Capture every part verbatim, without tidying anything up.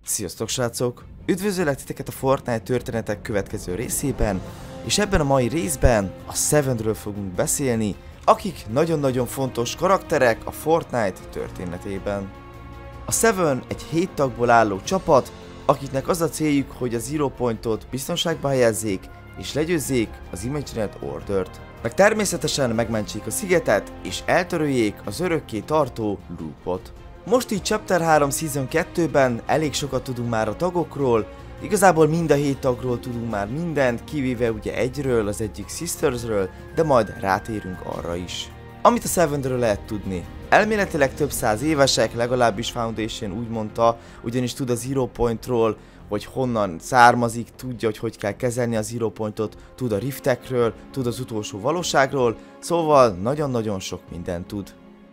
Sziasztok srácok! Üdvözöllek titeket a Fortnite történetek következő részében, és ebben a mai részben a Sevenről fogunk beszélni, akik nagyon-nagyon fontos karakterek a Fortnite történetében. A Seven egy hét tagból álló csapat, akiknek az a céljuk, hogy a Zero Pointot biztonságba helyezzék és legyőzzék az Imagined Ordert. Meg természetesen megmentsék a szigetet és eltöröljék az örökké tartó loopot. Most így Chapter három Season kettőben elég sokat tudunk már a tagokról, igazából mind a hét tagról tudunk már mindent, kivéve ugye egyről, az egyik Sistersről, de majd rátérünk arra is. Amit a Sevenről lehet tudni. Elméletileg több száz évesek, legalábbis Foundation úgy mondta, ugyanis tud a Zero Pointról, hogy honnan származik, tudja, hogy hogy kell kezelni a Zero Pointot, tud a riftekről, tud az utolsó valóságról, szóval nagyon-nagyon sok mindent tud.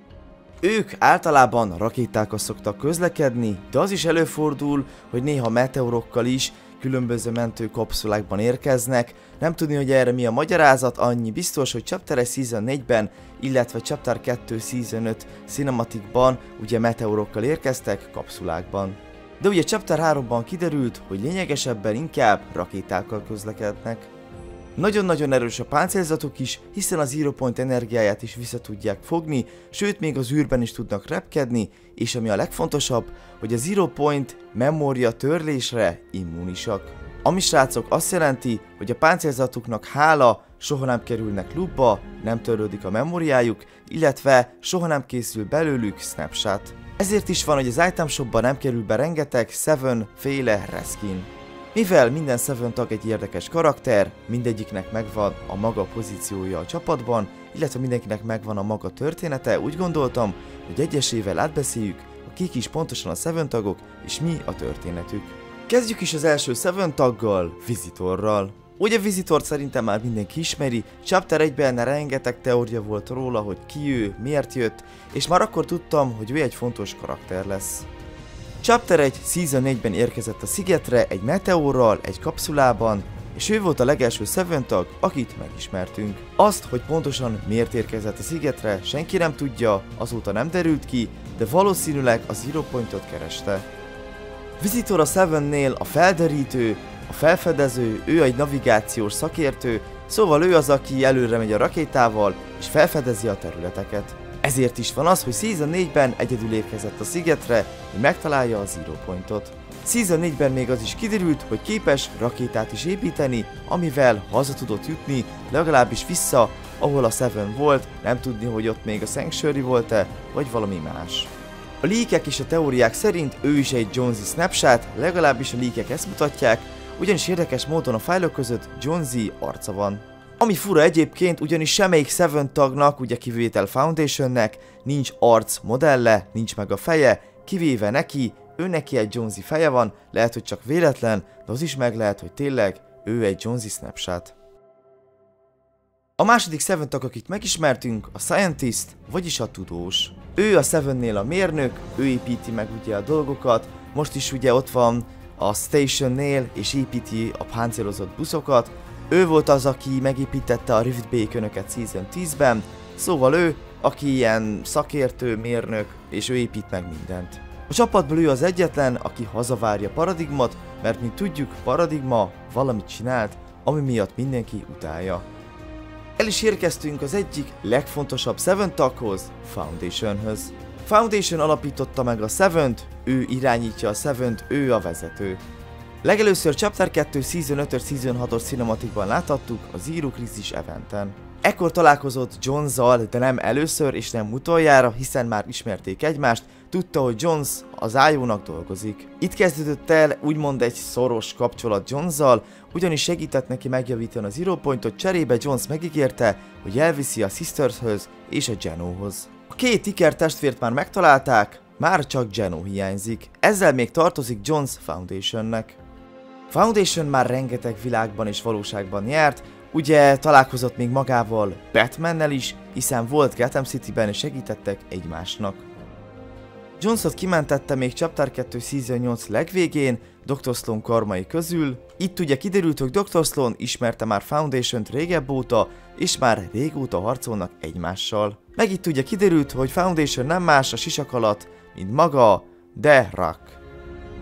Ők általában rakétákkal szoktak közlekedni, de az is előfordul, hogy néha meteorokkal is különböző mentőkapszulákban érkeznek. Nem tudni, hogy erre mi a magyarázat, annyi biztos, hogy Chapter egy Season négyben, illetve Chapter kettő Season öt Cinematicban ugye meteorokkal érkeztek kapszulákban. De ugye Chapter háromban kiderült, hogy lényegesebben inkább rakétákkal közlekednek. Nagyon-nagyon erős a páncélzatuk is, hiszen a Zero Point energiáját is vissza tudják fogni, sőt még az űrben is tudnak repkedni, és ami a legfontosabb, hogy a Zero Point memória törlésre immunisak. Ami srácok azt jelenti, hogy a páncélzatuknak hála soha nem kerülnek loopba, nem törlődik a memóriájuk, illetve soha nem készül belőlük snapshot. Ezért is van, hogy az item shopban nem kerül be rengeteg Seven féle reskin. Mivel minden Seven tag egy érdekes karakter, mindegyiknek megvan a maga pozíciója a csapatban, illetve mindenkinek megvan a maga története, úgy gondoltam, hogy egyesével átbeszéljük, hogy kik is pontosan a Seven tagok, és mi a történetük. Kezdjük is az első Seven taggal, Visitorral. Ugye Visitort szerintem már mindenki ismeri, Chapter egyben rengeteg teória volt róla, hogy ki ő, miért jött, és már akkor tudtam, hogy ő egy fontos karakter lesz. Chapter egy Season négyben érkezett a szigetre egy meteorral, egy kapszulában, és ő volt a legelső Seven tag, akit megismertünk. Azt, hogy pontosan miért érkezett a szigetre, senki nem tudja, azóta nem derült ki, de valószínűleg a Zero Pointot kereste. Visitor a Sevennél a felderítő, a felfedező, ő egy navigációs szakértő, szóval ő az, aki előre megy a rakétával, és felfedezi a területeket. Ezért is van az, hogy Season négyben egyedül érkezett a szigetre, hogy megtalálja a Zero Pointot. Season négyben még az is kiderült, hogy képes rakétát is építeni, amivel haza tudott jutni, legalábbis vissza, ahol a Seven volt, nem tudni, hogy ott még a Sanctuary volt-e, vagy valami más. A leakek és a teóriák szerint ő is egy Jonesy snapshot, legalábbis a leakek ezt mutatják, ugyanis érdekes módon a fájlok között Jonesy arca van. Ami fura egyébként, ugyanis semmelyik Seven tagnak, ugye kivétel Foundationnek, nincs arc modelle, nincs meg a feje, kivéve neki, ő neki egy Jonesy feje van, lehet, hogy csak véletlen, de az is meg lehet, hogy tényleg ő egy Jonesy snapshot. A második Seven tag, akit megismertünk, a Scientist, vagyis a tudós. Ő a Sevennél a mérnök, ő építi meg ugye a dolgokat, most is ugye ott van a Stationnél, és építi a páncélozott buszokat. Ő volt az, aki megépítette a Rift Bacon-öket Season tízben, szóval ő, aki ilyen szakértő, mérnök, és ő épít meg mindent. A csapatból ő az egyetlen, aki hazavárja Paradigmat, mert mint tudjuk, Paradigma valamit csinált, ami miatt mindenki utálja. El is érkeztünk az egyik legfontosabb Seven taghoz, Foundationhöz. Foundation alapította meg a Sevent, ő irányítja a Sevent, ő a vezető. Legelőször Chapter kettő Season ötös Season hatos Cinematicban láthattuk a Zero Crisis eventen. Ekkor találkozott Jones-zal, de nem először és nem utoljára, hiszen már ismerték egymást, tudta, hogy Jones az I O-nak dolgozik. Itt kezdődött el úgymond egy szoros kapcsolat Jones-zal, ugyanis segített neki megjavítani a Zero Pointot, cserébe Jones megígérte, hogy elviszi a Sistershöz és a Genohoz. A két Iker testvért már megtalálták, már csak Geno hiányzik, ezzel még tartozik Jones Foundationnek. Foundation már rengeteg világban és valóságban járt, ugye találkozott még magával Batmannel is, hiszen volt Gotham Cityben és segítettek egymásnak. Jonesot kimentette még Chapter kettő Season nyolc legvégén, doktor Sloan karmai közül. Itt ugye kiderült, hogy doktor Sloan ismerte már Foundation-t régebb óta, és már régóta harcolnak egymással. Meg itt ugye kiderült, hogy Foundation nem más a sisak alatt, mint maga, de Rock.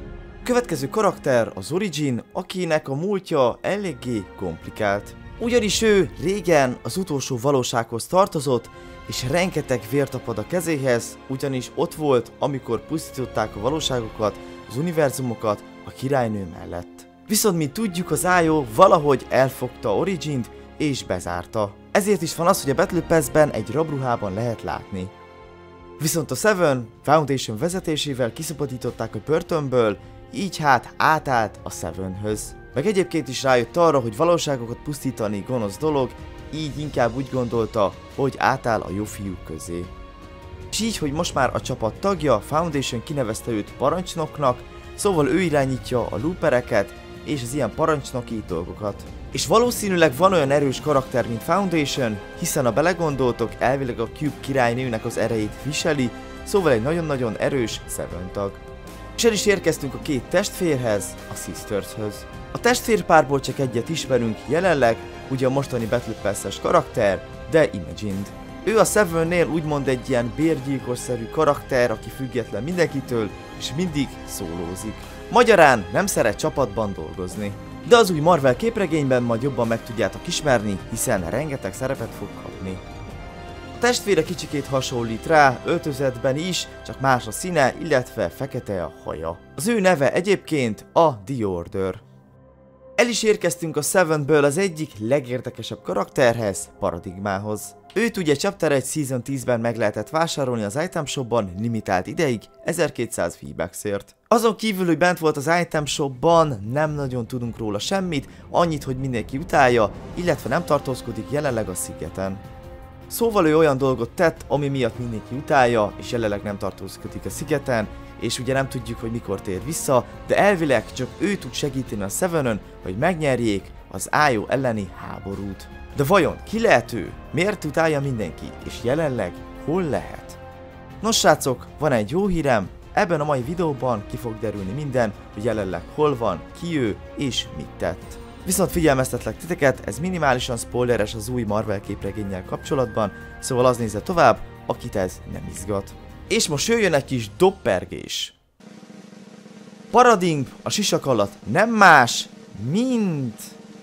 Következő karakter az Origin, akinek a múltja eléggé komplikált. Ugyanis ő régen az utolsó valósághoz tartozott, és rengeteg vér tapad a kezéhez, ugyanis ott volt, amikor pusztították a valóságokat, az univerzumokat a királynő mellett. Viszont mint tudjuk, az Io valahogy elfogta Origint és bezárta. Ezért is van az, hogy a Battle Pass-ben egy rabruhában lehet látni. Viszont a Seven Foundation vezetésével kiszabadították a börtönből, így hát átállt a Sevenhöz. Meg egyébként is rájött arra, hogy valóságokat pusztítani gonosz dolog, így inkább úgy gondolta, hogy átáll a jó fiúk közé. És így, hogy most már a csapat tagja, Foundation kinevezte őt parancsnoknak, szóval ő irányítja a loopereket és az ilyen parancsnoki dolgokat. És valószínűleg van olyan erős karakter, mint Foundation, hiszen ha belegondoltok, elvileg a Cube királynőnek az erejét viseli, szóval egy nagyon-nagyon erős Seven tag. És el is érkeztünk a két testvérhez, a Sistershöz. A testvérpárból csak egyet ismerünk jelenleg, ugye a mostani Battle Pass-es karakter, de Imagined. Ő a Sevennél úgymond egy ilyen bérgyilkos-szerű karakter, aki független mindenkitől, és mindig szólózik. Magyarán nem szeret csapatban dolgozni. De az új Marvel képregényben majd jobban meg tudjátok ismerni, hiszen rengeteg szerepet fog kapni. A testvére kicsikét hasonlít rá, öltözetben is, csak más a színe, illetve fekete a haja. Az ő neve egyébként a The Order. El is érkeztünk a Sevenből az egyik legérdekesebb karakterhez, Paradigmához. Őt ugye Chapter egy Season tízben meg lehetett vásárolni az Item Shopban limitált ideig, ezerkétszáz V-Bucksért. Azon kívül, hogy bent volt az Item Shopban, nem nagyon tudunk róla semmit, annyit, hogy mindenki utálja, illetve nem tartózkodik jelenleg a szigeten. Szóval ő olyan dolgot tett, ami miatt mindenki utálja, és jelenleg nem tartózkodik a szigeten, és ugye nem tudjuk, hogy mikor tér vissza, de elvileg csak ő tud segíteni a Sevenön, hogy megnyerjék az Io elleni háborút. De vajon ki lehet ő? Miért utálja mindenki? És jelenleg hol lehet? Nos srácok, van egy jó hírem, ebben a mai videóban ki fog derülni minden, hogy jelenleg hol van, ki ő és mit tett. Viszont figyelmeztetlek titeket, ez minimálisan spoileres az új Marvel képregénnyel kapcsolatban, szóval az nézze tovább, akit ez nem izgat. És most jöjjön egy kis doppergés. Paradigm a sisak alatt nem más, mint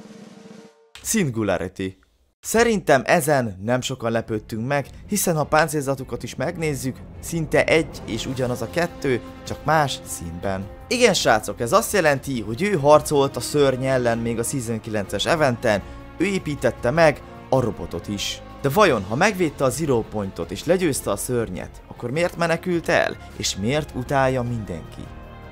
Singularity. Szerintem ezen nem sokan lepődtünk meg, hiszen ha a páncélzatukat is megnézzük, szinte egy és ugyanaz a kettő, csak más színben. Igen srácok, ez azt jelenti, hogy ő harcolt a szörny ellen még a Season kilences eventen, ő építette meg a robotot is. De vajon, ha megvédte a Zero Pointot és legyőzte a szörnyet, akkor miért menekült el, és miért utálja mindenki?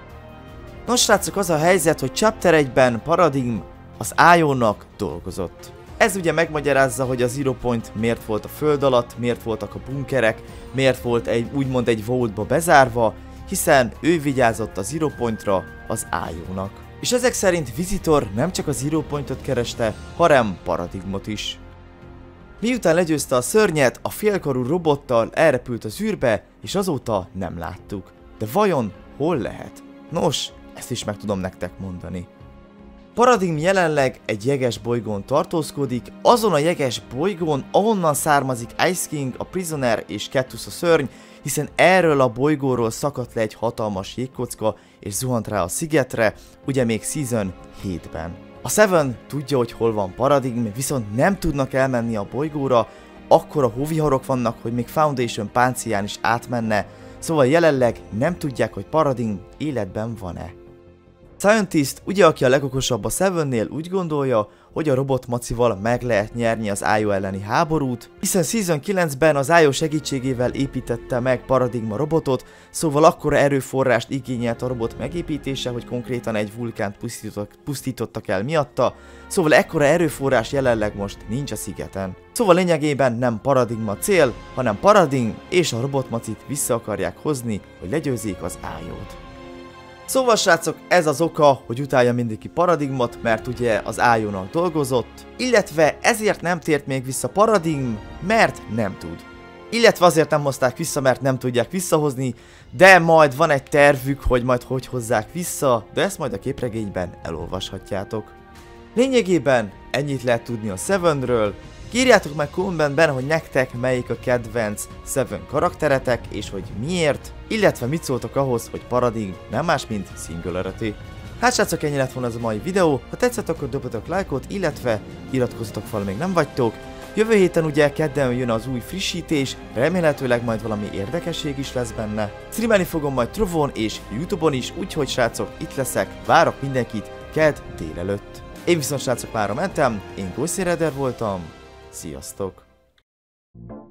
Nos srácok, az a helyzet, hogy Chapter egyben Paradigm az Io-nak dolgozott. Ez ugye megmagyarázza, hogy a Zero Point miért volt a föld alatt, miért voltak a bunkerek, miért volt egy úgymond egy vaultba bezárva, hiszen ő vigyázott a Zero Pointra, az Io-nak. És ezek szerint Visitor nem csak a Zero Pointot kereste, hanem Paradigmot is. Miután legyőzte a szörnyet, a félkarú robottal elrepült az űrbe, és azóta nem láttuk. De vajon hol lehet? Nos, ezt is meg tudom nektek mondani. Paradigm jelenleg egy jeges bolygón tartózkodik, azon a jeges bolygón, ahonnan származik Ice King, a Prisoner és Cactus a szörny, hiszen erről a bolygóról szakadt le egy hatalmas jégkocka és zuhant rá a szigetre, ugye még Season hétben. A Seven tudja, hogy hol van Paradigm, viszont nem tudnak elmenni a bolygóra, akkora hóviharok vannak, hogy még Foundation páncélján is átmenne, szóval jelenleg nem tudják, hogy Paradigm életben van-e. Scientist, ugye aki a legokosabb a Sevennél, úgy gondolja, hogy a robotmacival meg lehet nyerni az Io elleni háborút, hiszen Season kilencben az Io segítségével építette meg Paradigma robotot, szóval akkora erőforrást igényelt a robot megépítése, hogy konkrétan egy vulkánt pusztítottak, pusztítottak el miatta, szóval ekkora erőforrás jelenleg most nincs a szigeten. Szóval lényegében nem Paradigma cél, hanem Paradigm és a robotmacit vissza akarják hozni, hogy legyőzzék az Io-t. Szóval srácok, ez az oka, hogy utálja mindenki Paradigmot, mert ugye az Io-nak dolgozott, illetve ezért nem tért még vissza Paradigm, mert nem tud. Illetve azért nem hozták vissza, mert nem tudják visszahozni, de majd van egy tervük, hogy majd hogy hozzák vissza, de ezt majd a képregényben elolvashatjátok. Lényegében ennyit lehet tudni a Sevenről, Írjátok meg kommentben, hogy nektek melyik a kedvenc Seven karakteretek, és hogy miért, illetve mit szóltok ahhoz, hogy Paradigm nem más, mint Singularity. Hát srácok, ennyi lett volna ez a mai videó, ha tetszett, akkor dobjatok lájkot, illetve iratkozzatok fel, még nem vagytok. Jövő héten ugye kedden jön az új frissítés, remélhetőleg majd valami érdekesség is lesz benne. Streamelni fogom majd Trovon és YouTube-on is, úgyhogy srácok, itt leszek, várok mindenkit kedd délelőtt. Én viszont srácok mára mentem, én Ghost Rider voltam, sziasztok!